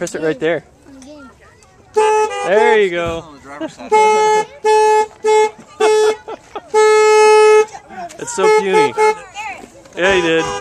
Press it right there. There you go. It's so puny. Yeah, he did.